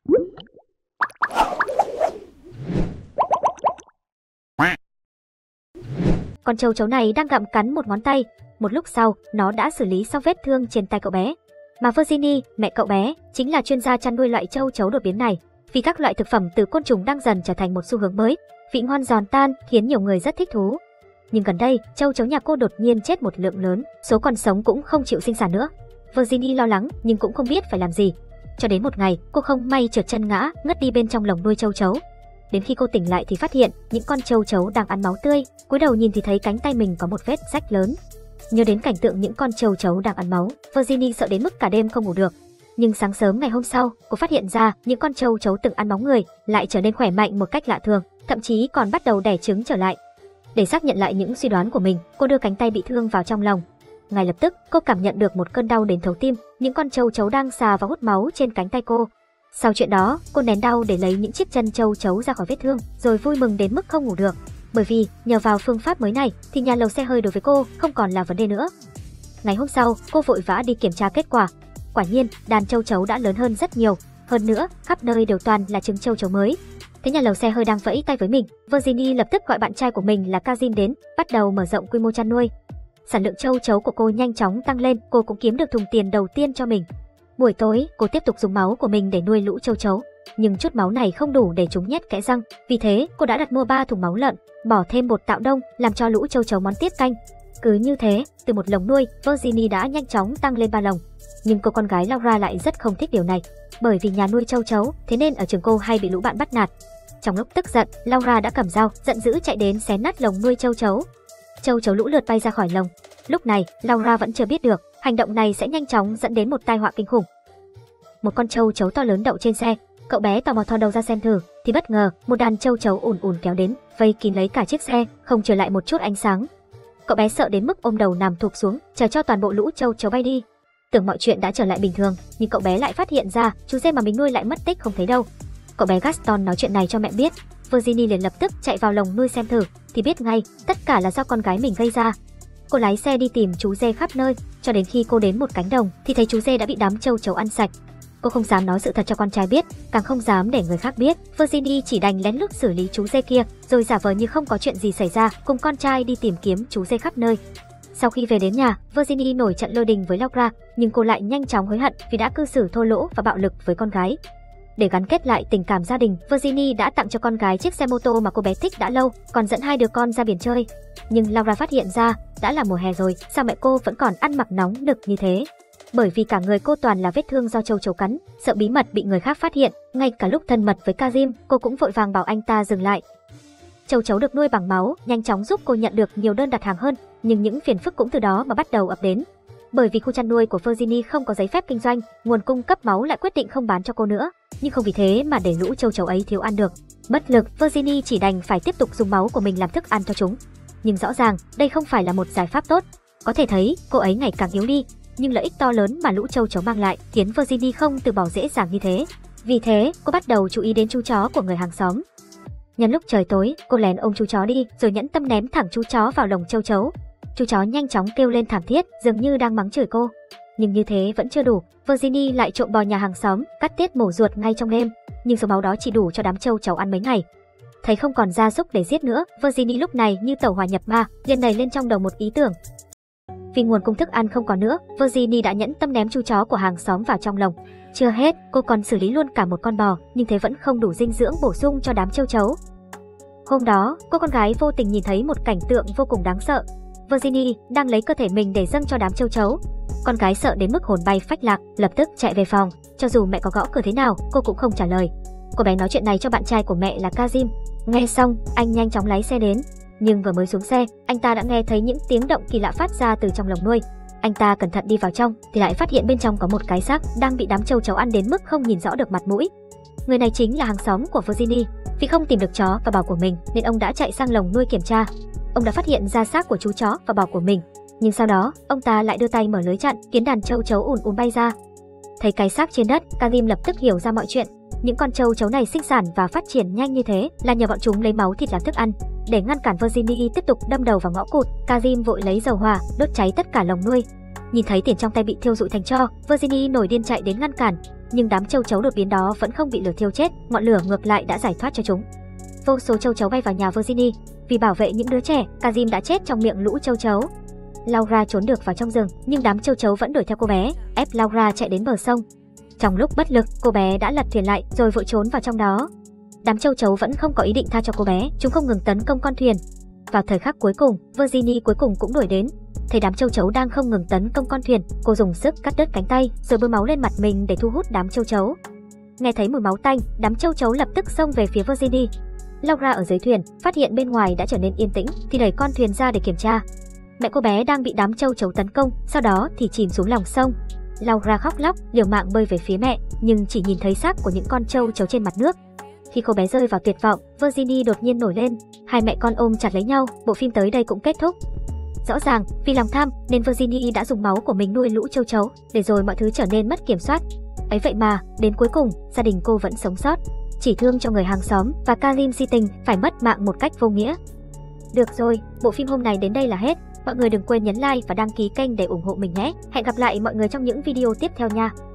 Con châu chấu này đang gặm cắn một ngón tay. Một lúc sau, nó đã xử lý xong vết thương trên tay cậu bé. Mà Virginie, mẹ cậu bé, chính là chuyên gia chăn nuôi loại châu chấu đột biến này. Vì các loại thực phẩm từ côn trùng đang dần trở thành một xu hướng mới, vị ngon giòn tan khiến nhiều người rất thích thú. Nhưng gần đây, châu chấu nhà cô đột nhiên chết một lượng lớn, số còn sống cũng không chịu sinh sản nữa. Virginie lo lắng nhưng cũng không biết phải làm gì. Cho đến một ngày, cô không may trượt chân ngã, ngất đi bên trong lồng nuôi châu chấu. Đến khi cô tỉnh lại thì phát hiện những con châu chấu đang ăn máu tươi, cúi đầu nhìn thì thấy cánh tay mình có một vết rách lớn. Nhớ đến cảnh tượng những con châu chấu đang ăn máu, Virginie sợ đến mức cả đêm không ngủ được. Nhưng sáng sớm ngày hôm sau, cô phát hiện ra những con châu chấu từng ăn máu người lại trở nên khỏe mạnh một cách lạ thường, thậm chí còn bắt đầu đẻ trứng trở lại. Để xác nhận lại những suy đoán của mình, cô đưa cánh tay bị thương vào trong lòng. Ngay lập tức, cô cảm nhận được một cơn đau đến thấu tim, những con châu chấu đang xà và hút máu trên cánh tay cô. Sau chuyện đó, cô nén đau để lấy những chiếc chân châu chấu ra khỏi vết thương, rồi vui mừng đến mức không ngủ được. Bởi vì, nhờ vào phương pháp mới này, thì nhà lầu xe hơi đối với cô không còn là vấn đề nữa. Ngày hôm sau, cô vội vã đi kiểm tra kết quả. Quả nhiên, đàn châu chấu đã lớn hơn rất nhiều. Hơn nữa, khắp nơi đều toàn là trứng châu chấu mới. Thế nhà lầu xe hơi đang vẫy tay với mình, Virginie lập tức gọi bạn trai của mình là Kazim đến, bắt đầu mở rộng quy mô chăn nuôi. Sản lượng châu chấu của cô nhanh chóng tăng lên, cô cũng kiếm được thùng tiền đầu tiên cho mình. Buổi tối, cô tiếp tục dùng máu của mình để nuôi lũ châu chấu, nhưng chút máu này không đủ để chúng nhét kẽ răng. Vì thế, cô đã đặt mua 3 thùng máu lợn, bỏ thêm bột tạo đông, làm cho lũ châu chấu món tiết canh. Cứ như thế, từ một lồng nuôi, Virginie đã nhanh chóng tăng lên 3 lồng. Nhưng cô con gái Laura lại rất không thích điều này, bởi vì nhà nuôi châu chấu, thế nên ở trường cô hay bị lũ bạn bắt nạt. Trong lúc tức giận, Laura đã cầm dao, giận dữ chạy đến xé nát lồng nuôi châu chấu. Châu chấu lũ lượt bay ra khỏi lồng. Lúc này, Laura vẫn chưa biết được, hành động này sẽ nhanh chóng dẫn đến một tai họa kinh khủng. Một con châu chấu to lớn đậu trên xe, cậu bé tò mò thò đầu ra xem thử, thì bất ngờ một đàn châu chấu ùn ùn kéo đến, vây kín lấy cả chiếc xe, không trở lại một chút ánh sáng. Cậu bé sợ đến mức ôm đầu nằm thụp xuống, chờ cho toàn bộ lũ châu chấu bay đi. Tưởng mọi chuyện đã trở lại bình thường, nhưng cậu bé lại phát hiện ra chú dê mà mình nuôi lại mất tích không thấy đâu. Cậu bé Gaston nói chuyện này cho mẹ biết, Virginie liền lập tức chạy vào lồng nuôi xem thử, thì biết ngay tất cả là do con gái mình gây ra. Cô lái xe đi tìm chú dê khắp nơi, cho đến khi cô đến một cánh đồng thì thấy chú dê đã bị đám châu chấu ăn sạch. Cô không dám nói sự thật cho con trai biết, càng không dám để người khác biết. Virginie chỉ đành lén lút xử lý chú dê kia, rồi giả vờ như không có chuyện gì xảy ra, cùng con trai đi tìm kiếm chú dê khắp nơi. Sau khi về đến nhà, Virginie nổi trận lôi đình với Laura, nhưng cô lại nhanh chóng hối hận vì đã cư xử thô lỗ và bạo lực với con gái. Để gắn kết lại tình cảm gia đình, Virginie đã tặng cho con gái chiếc xe mô tô mà cô bé thích đã lâu, còn dẫn 2 đứa con ra biển chơi. Nhưng Laura phát hiện ra, đã là mùa hè rồi, sao mẹ cô vẫn còn ăn mặc nóng nực như thế? Bởi vì cả người cô toàn là vết thương do châu chấu cắn, sợ bí mật bị người khác phát hiện, ngay cả lúc thân mật với Kazim, cô cũng vội vàng bảo anh ta dừng lại. Châu chấu được nuôi bằng máu, nhanh chóng giúp cô nhận được nhiều đơn đặt hàng hơn, nhưng những phiền phức cũng từ đó mà bắt đầu ập đến. Bởi vì khu chăn nuôi của Virginie không có giấy phép kinh doanh, nguồn cung cấp máu lại quyết định không bán cho cô nữa, nhưng không vì thế mà để lũ châu chấu ấy thiếu ăn được. Bất lực, Virginie chỉ đành phải tiếp tục dùng máu của mình làm thức ăn cho chúng. Nhưng rõ ràng, đây không phải là một giải pháp tốt. Có thể thấy, cô ấy ngày càng yếu đi, nhưng lợi ích to lớn mà lũ châu chấu mang lại khiến Virginie không từ bỏ dễ dàng như thế. Vì thế, cô bắt đầu chú ý đến chú chó của người hàng xóm. Nhân lúc trời tối, cô lén ôm chú chó đi, rồi nhẫn tâm ném thẳng chú chó vào lồng châu chấu. Chú chó nhanh chóng kêu lên thảm thiết, dường như đang mắng chửi cô. Nhưng như thế vẫn chưa đủ, Virginie lại trộm bò nhà hàng xóm, cắt tiết mổ ruột ngay trong đêm. Nhưng số máu đó chỉ đủ cho đám châu chấu ăn mấy ngày. Thấy không còn gia súc để giết nữa, Virginie lúc này như tẩu hỏa nhập ma, liền nảy lên trong đầu một ý tưởng. Vì nguồn cung thức ăn không còn nữa, Virginie đã nhẫn tâm ném chú chó của hàng xóm vào trong lồng. Chưa hết, cô còn xử lý luôn cả một con bò, nhưng thế vẫn không đủ dinh dưỡng bổ sung cho đám châu chấu. Hôm đó, cô con gái vô tình nhìn thấy một cảnh tượng vô cùng đáng sợ. Virginie đang lấy cơ thể mình để dâng cho đám châu chấu. Con gái sợ đến mức hồn bay phách lạc, lập tức chạy về phòng. Cho dù mẹ có gõ cửa thế nào, cô cũng không trả lời. Cô bé nói chuyện này cho bạn trai của mẹ là Kazim. Nghe xong, anh nhanh chóng lái xe đến. Nhưng vừa mới xuống xe, anh ta đã nghe thấy những tiếng động kỳ lạ phát ra từ trong lồng nuôi. Anh ta cẩn thận đi vào trong, thì lại phát hiện bên trong có một cái xác đang bị đám châu chấu ăn đến mức không nhìn rõ được mặt mũi. Người này chính là hàng xóm của Virginie. Vì không tìm được chó và bò của mình, nên ông đã chạy sang lồng nuôi kiểm tra. Ông đã phát hiện ra xác của chú chó và bò của mình. Nhưng sau đó, ông ta lại đưa tay mở lưới chặn, khiến đàn châu chấu ùn ùn bay ra. Thấy cái xác trên đất, Kazim lập tức hiểu ra mọi chuyện. Những con châu chấu này sinh sản và phát triển nhanh như thế là nhờ bọn chúng lấy máu thịt làm thức ăn. Để ngăn cản Virginie tiếp tục đâm đầu vào ngõ cụt, Kazim vội lấy dầu hỏa, đốt cháy tất cả lồng nuôi. Nhìn thấy tiền trong tay bị thiêu rụi thành tro, Virginie nổi điên chạy đến ngăn cản, nhưng đám châu chấu đột biến đó vẫn không bị lửa thiêu chết, ngọn lửa ngược lại đã giải thoát cho chúng. Vô số châu chấu bay vào nhà Virginie, vì bảo vệ những đứa trẻ, Kazim đã chết trong miệng lũ châu chấu. Laura trốn được vào trong rừng, nhưng đám châu chấu vẫn đuổi theo cô bé, ép Laura chạy đến bờ sông. Trong lúc bất lực, cô bé đã lật thuyền lại rồi vội trốn vào trong đó. Đám châu chấu vẫn không có ý định tha cho cô bé, chúng không ngừng tấn công con thuyền. Vào thời khắc cuối cùng, Virginie cuối cùng cũng đuổi đến. Thấy đám châu chấu đang không ngừng tấn công con thuyền, cô dùng sức cắt đứt cánh tay, rồi bôi máu lên mặt mình để thu hút đám châu chấu. Nghe thấy mùi máu tanh, đám châu chấu lập tức xông về phía Virginie. Laura ở dưới thuyền, phát hiện bên ngoài đã trở nên yên tĩnh, thì đẩy con thuyền ra để kiểm tra. Mẹ cô bé đang bị đám châu chấu tấn công, sau đó thì chìm xuống lòng sông. Laura khóc lóc, liều mạng bơi về phía mẹ, nhưng chỉ nhìn thấy xác của những con trâu chấu trên mặt nước. Khi cô bé rơi vào tuyệt vọng, Virginie đột nhiên nổi lên, hai mẹ con ôm chặt lấy nhau, bộ phim tới đây cũng kết thúc. Rõ ràng, vì lòng tham nên Virginie đã dùng máu của mình nuôi lũ châu chấu, để rồi mọi thứ trở nên mất kiểm soát. Ấy vậy mà, đến cuối cùng, gia đình cô vẫn sống sót, chỉ thương cho người hàng xóm và Karim si tình phải mất mạng một cách vô nghĩa. Được rồi, bộ phim hôm nay đến đây là hết. Mọi người đừng quên nhấn like và đăng ký kênh để ủng hộ mình nhé. Hẹn gặp lại mọi người trong những video tiếp theo nha.